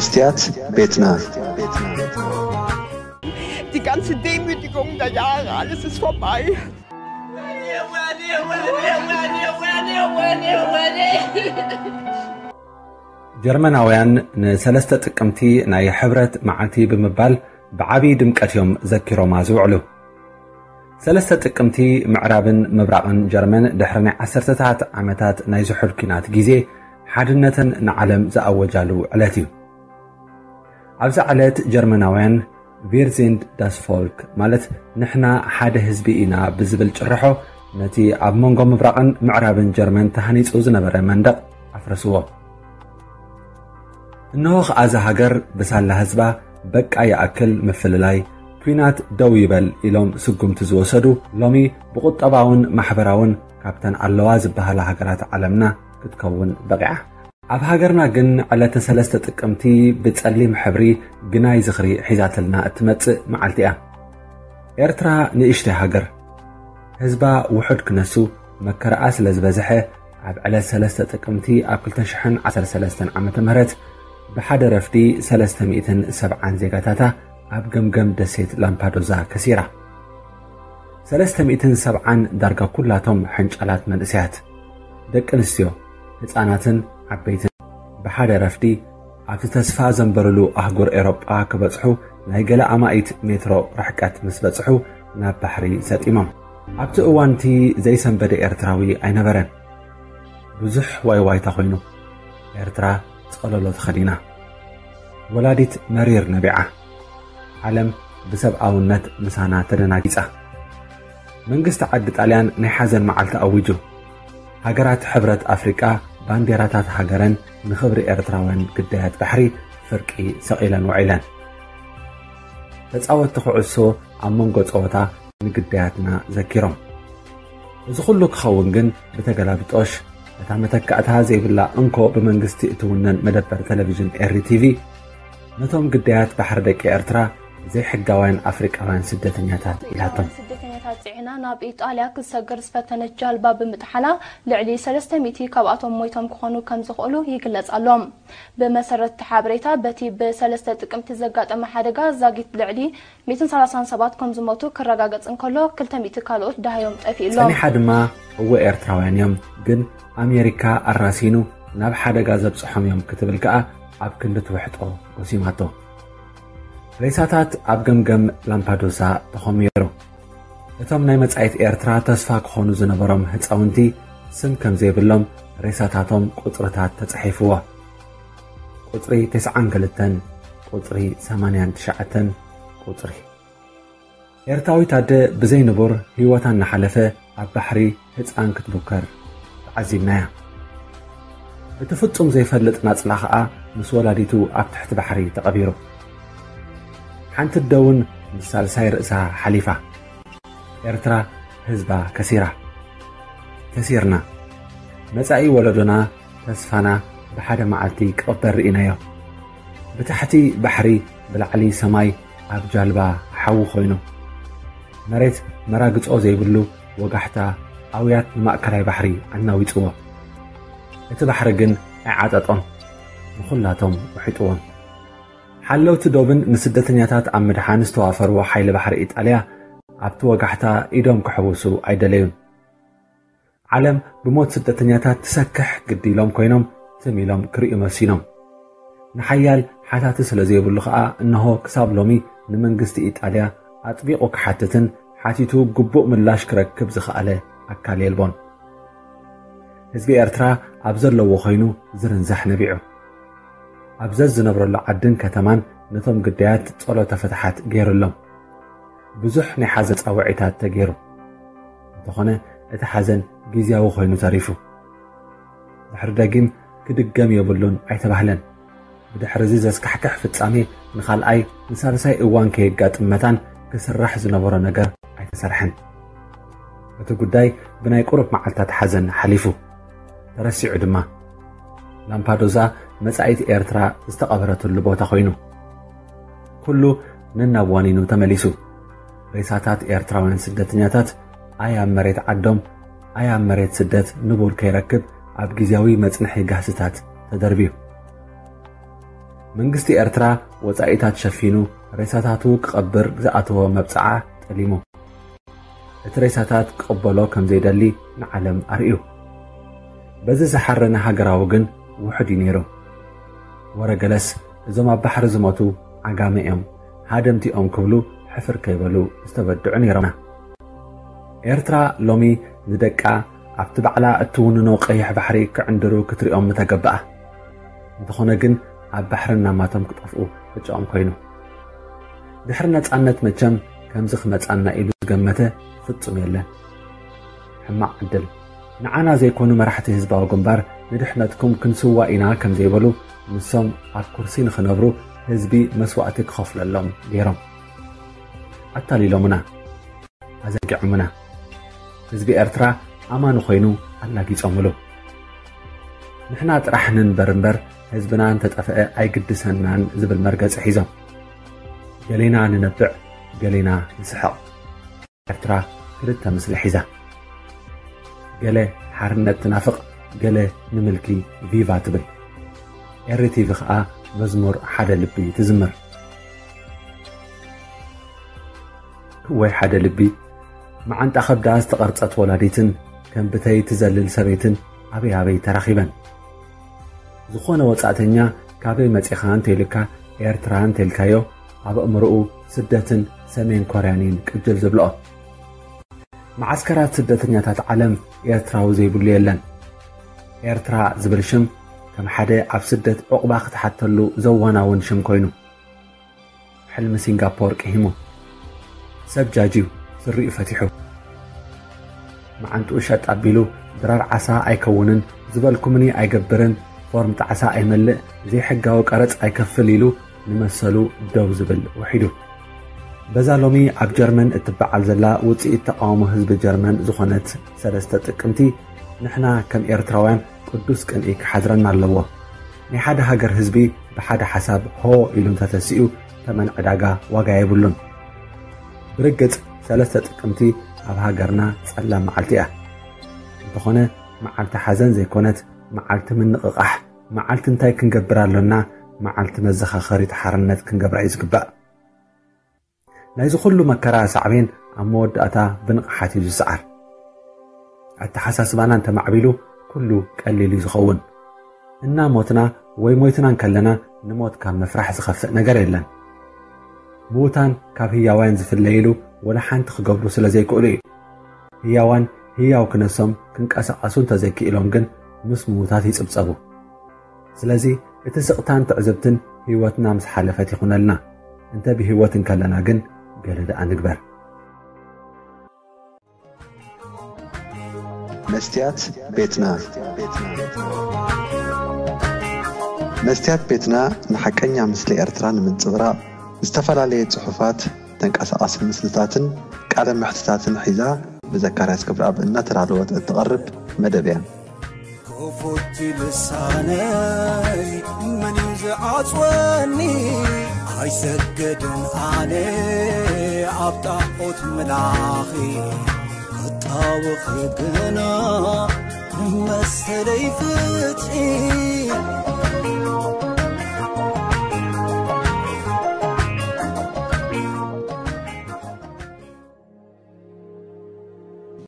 መስትያት ቤትና Die ganze Demütigung der Jahre, alles ist vorbei. ጀርመናውያን ንሰለስተ ጥቅምቲ ናይ ሕብረት መዓልቲ ብምባል ብዓቢ ድምቀት እዮም ዘኪሮማ ዝውዕሉ ሰለስተ ጥቅምቲ ምዕራብን ምብራቕን ጀርመን ድሕሪ ናይ ዓሰርተታት ዓመታት ናይ ዝሑል ኩናት ግዜ ሓድነትን ንዓለም ዝኣወጃሉ ዕለት እዩ ኣብዚ ዕለት ጀርመናውያን Wir sind das Volk ማለት ንሕና ሓደ ህዝቢ ኢና ብዝብል ጭርሖ ነቲ ኣብ መንጎ ምብራቕን ምዕራብን ጀርመን ተሃኒጹ ዝነበረ መንደቕ ኣፍረስዎ እነሆ ከኣዛ ሃገር ብሳላ ህዝባ በቃ ይኣክል ምፍልላይ ኩናት ደው ይበል ኢሎም ስጉምቲ ዝወሰዱ ሎሚ ብቁጠባውን ማሕበራውን ካብተን ኣለዋ ዝበሃላ ሃገራት ዓለምና ክትከውን በቂዓ ኣብ ሃገርና ግን ዕለተ ሰለስተ ጥቅምቲ ብጸሊም ሕብሪ ግናይ ዝኽሪ ሒዛትልና እትመጽእ መዓልቲ እያ ኤርትራ ንእሽተይ ሃገር ህዝባ ውሑድ ክነሱ መከረኣ ስለ ዝበዝሐ ኣብ ዕለት ሰለስተ ጥቅምቲ ኣብ 2013 ዓመተ ምህረት ብሓደ ረፍዲ 370 ዜጋታታ ኣብ ገምገም ደሴት ላምፓዶዛ ከሲራ 370 ዳርጋ ኩላቶም ሕንጨላት መንእስያት ደቂ ኣንስትዮ ህፃናትን ዓበይትን ብሓደ ረፍዲ ኣብቲ ተስፋ ዘንበረሉ ኣህጉር ኤሮጳ ክበጽሑ ናይ ገለ ኣማኢት ሜትሮ ርሕቀት ምስ በጽሑ ናብ ባሕሪ ሰጢሞም ኣብቲ እዋንቲ ዘይሰንበደ ኤርትራዊ ኣይነበረን ብዙሕ ዋይዋይታ ኮይኑ ኤርትራ ጸለሎ ተኸዲና ወላዲት መሪር ነቢዓ ዓለም ብሰብኣውነት ምሳና ተደናጊጻ መንግስቲ ዓዲ ጣልያን ናይ ሓዘን መዓልቲ ኣዊጁ ሃገራት ሕብረት ኣፍሪቃ ባንዴራታት ሃገረን ንኽብሪ ኤርትራውያን ግዳያት ባሕሪ ፍርቂ ሰቒለን ውዒለን ተጻወትቲ ኩዕሶ ኣብ መንጎ ጸወታ ንግዳያትና ዘኪሮም እዚ ኩሉ ክኸውን ግን ብተገላቢጦሽ እታ መተካእታ ዘይብላ እንኮ ብመንግስቲ እትውነን መደበር ቴሌቪዥን ኤርቲቪ ነቶም ግዳያት ባሕሪ ደቂ ኤርትራ ዘይሕጋውያን ኣፍሪቃውያን ስደተኛታት ኢላቶም ስደተኛታት ጽዕና ናብ ኢጣልያ ክሰግር ዝፈተነች ጃልባ ብምጥሓላ ልዕሊ 300 ካብኣቶም ሞይቶም ክኾኑ ከም ዝኽእሉ ይግለጻሎም ብመሰረት ሓበሬታ በቲ ብ3 ጥቅምቲ ዘጋጠመ ሓደጋ ዛጊት ልዕሊ 137 ከም ዝሞቱ ክረጋገጽ እንከሎ 200 ካልኦት ዳሃዮም ጠፊኡሎም ሰኒሓ ድማ እወ ኤርትራውያን እዮም ግን ኣሜሪካ ኣራሲኑ ናብ ሓደጋ ዘብጽሖም እዮም ክትብል ከኣ ኣብ ክንዲ ትውሕጦ ወሲማቶ ሬሳታት ኣብ ገምገም ላምፓዶሳ ተኸሚሩ እቶም ናይ መጻኢት ኤርትራ ተስፋ ክኾኑ ዝነበሮም ህፃውንቲ ስም ከም ዘይብሎም ሬሳታቶም ቁጽርታት ተጻሒፍዎ ቁጽሪ 92 ቁጽሪ 89 ቁጽሪ ኤርትራዊት ኣደ ብዘይ ንቡር ህይወታ እናሓለፈ ኣብ ባሕሪ ህፃን ክትቡከር ተዓዚብናያ እቲ ፍጹም ዘይፈልጥ ናጽላ ኸኣ ምስ ወላዲቱ ኣብ ትሕቲ ባሕሪ ተቐቢሩ ሓንቲ ደውን ምሳልሳይ ርእሳ ሓሊፋ ኤርትራ ህዝባ ከሲርና መጻኢ ወለዶና ተስፋና ብሓደ መዓልቲ ክቕበር ርኢናዮ ብታሕቲ ባሕሪ ብላዕሊ ሰማይ ኣብ ጃልባ ሓዊ ኮይኑ መሬት መራግጾ ዘይብሉ ወጋሕታ ኣውያት ንማእከላይ ባሕሪ ኣናዊፅዎ እቲ ባሕሪ ግን ኣይዓጠጦም ንኹላቶም ውሒጥዎም ሓለውቲ ዶብን ንስደተኛታት ኣብ ምድሓን ዝተዋፈርዎ ሓይሊ ባሕሪ ኢጣልያ ኣብቲ ወጋሕታ ኢዶም ክሕውሱ ኣይደለዩን ዓለም ብሞት ስደተኛታት ትሰክሕ ግዲ ኢሎም ኮይኖም ትሚሎም ክርእዩ መሲኖም ንሓያል ሓታቲ ስለ ዘይብሉ ኸኣ እነሆ ክሳብ ሎሚ ንመንግስቲ ኢጣልያ ኣጥቢቑ ክሓትትን ሓቲቱ ግቡእ ምላሽ ክረክብ ዝኸኣለ ኣካል የልቦን ህዝቢ ኤርትራ ኣብ ዘለዎ ኮይኑ ዝርንዛሕ ነቢዑ ኣብ ዝነብረሉ ዓድን ከተማን ነቶም ግዳያት ጸሎተ ፍትሓት ገይሩሎም ብዙሕ ናይ ሓዘን ጻውዒታት ተገይሩ እንተኾነ እቲ ሓዘን ግዝያዊ ኮይኑ ተሪፉ ድሕሪ ደጊም ክድገም የብሉን ኣይተባህለን ብድሕሪ እዚ ዘስካሕክሕ ፍጻሜ ንኻልኣይ ንሳልሳይ እዋን ከየጋጥም መታን ክስራሕ ዝነበሮ ነገር ኣይተሰርሐን እቲ ጉዳይ ብናይ ቁሩብ መዓልታት ሓዘን ሓሊፉ ተረሲዑ ድማ ላምፓዶዛ መጻኢት ኤርትራ ዝተቐበረትሉ ቦታ ኮይኑ ኩሉ ነናዋኒኑ ተመሊሱ ሬሳታት ኤርትራውያን ስደተኛታት ኣያብ መሬት ዓዶም ኣያብ መሬት ስደት ንቡር ከይረክብ ኣብ ግዝያዊ መጽንሒ ጋስታት ተደርቢዩ መንግስቲ ኤርትራ ወጻኢታት ሸፊኑ ሬሳታቱ ክቐብር ዝኣተወ መብፅዓ ጠሊሙ እቲ ሬሳታት ክቕበሎ ከም ዘይደሊ ንዓለም ኣርእዩ በዚ ዝሓረነ ሃገራዊ ግን ውሕድ እዩ ነይሩ ወረገለስ እዞም ኣብ ባሕሪ ዝሞቱ ዓጋመ እዮም ሃደምቲኦም ክብሉ ሕፍር ከይበሉ ዝተበድዑ ነይሮምና ኤርትራ ሎሚ ንደቃ ኣብቲ ባዕላ እትውንኖ ቀይሕ ባሕሪ ክዕንድሩ ክትሪኦም ተገብኣ እንተኾነ ግን ኣብ ባሕርን ናማቶም ክጠፍኡ ፍጮኦም ኮይኑ ድሕሪ ነፃነት መቸም ከምዚ ክመፃና ኢሉ ዝገመተ ፍጹም የለን ሕማቕ ዕድል ንዓና ዘይኮኑ መራሕቲ ህዝባዊ ግንባር ንድሕነትኩም ክንስዋ ኢና ከም ዘይበሉ ንሶም ኣብ ኩርሲ ንኽነብሩ ህዝቢ መስዋእቲ ክኸፍለሎም ገይሮም ኣታሊሎሙና ኣዘጊዖሙና ህዝቢ ኤርትራ ኣማኑ ኮይኑ ኣላጊፆምሉ ንሕና ጥራሕ ንንበር እምበር ህዝብና እንተጠፍአ ኣይግድሰናን ዝብል መርገፂ ሒዞም ገሌና ንነብዕ ገሌና ንስሕቕ ኤርትራ ክልተ ምስሊ ሒዛ ገለ ሓርነት ትናፍቕ ገለ ንምልኪ ቪቫ ትብል ኤርቲቪ ከዓ መዝሙር ሓደ ልቢ ትዝምር ወይ ሓደ ልቢ መዓንጣ ከብዳ ዝተቐርፀት ወላዲትን ከም ብተይ ትዘልል ሰበይትን ኣበይ ኣበይ ተራኺበን ዝኾነ ወፃእተኛ ካበይ መፂኻ እንተይልካ ኤርትራ እንተይልካዮ ኣብ እምርኡ ስደትን ሰሜን ኮርያንን ቅጅል ዝብልኦ معسكرات سدتنياتات عالم ኤርትራዊ ዘይብሉ የለን ኤርትራ ዝብል ሽም ከም ሓደ ኣብ ስደት ዕቑባ ክትሓተሉ ዘዋናውን ሽም ኮይኑ ሕልሚ ሲንጋፖር ቅሂሙ ሰብ ጃጂው ስሪኡ ፈቲሑ መዓንጥኡ ሸጥ ኣቢሉ ድራር ዓሳ ኣይከውንን ዝበልኩምኒ ኣይገብርን ፎርም ዓሳ ኣይመልእ ዘይሕጋዊ ቀረጽ ኣይከፍል ኢሉ ንመሰሉ ደው ዝብል ወሒዱ በዛ ሎሚ ኣብ ጀርመን እትበዓል ዘላ ውፅኢት ተቃውሞ ህዝቢ ጀርመን ዝኾነት ሰለስተ ጥቅምቲ ንሕና ከም ኤርትራውያን ቅዱስ ቅንኢ ክሓድረና ኣለዎ ናይ ሓደ ሃገር ህዝቢ ብሓደ ሓሳብ ሆ ኢሉ እንተተሲኡ ተመን ዕዳጋ ዋጋ የብሉን ብርግጽ ሰለስተ ጥቅምቲ ኣብ ሃገርና ጸላም መዓልቲ እያ እንተኾነ መዓልቲ ሓዘን ዘይኮነት መዓልቲ ምንቕቓሕ መዓልቲ እንታይ ክንገብር ኣሎና መዓልቲ መዘኻኸሪ ሓርነት ክንገብራ እዩ ዝግባእ ናይዚ ኩሉ መከራ ሳዕቤን ኣብ መወዳእታ ብንቕሓት እዩ ዝሰዓር ኣተሓሳስባና እንተማዕቢሉ ኩሉ ቀሊል እዩ ዝኸውን እና ሞትና ወይ ሞይትና ከለና ንሞት ካብ መፍራሕ ዝኸፍእ ነገር የለን ምዉታን ካብ ህያዋን ዝፍለይሉ ወላ ሓንቲ ክገብሩ ስለ ዘይክእሉ እዩ ህያዋን ህያው ክነሶም ክንቀሳቐሱ እንተዘይክኢሎም ግን ምስ ምዉታት ይጽብጸቡ ስለዚ እቲ ስቕታን ትዕዝብትን ህይወትና ምስ ሓለፈት ይኹነልና እንተ ብህይወትን ከለና ግን ገለ ደኣ ንግበር መስትያት ቤትና መስትያት ቤትና ንሐቀኛ ምስሊ ኤርትራ ንምንጽብራቕ ዝተፈላለዩ ጽሑፋት ተንቀሳቓሲ ምስልታትን ቃለ መሕትታትን ሒዛ ብዘካርያስ ክብረኣብ እናተዳለወት እትቐርብ መደብ እያ كفوت لساني من يزعصوني عيسجدن علي عبطاقوت ملاخي الطاوخ قنا مسلي فتحي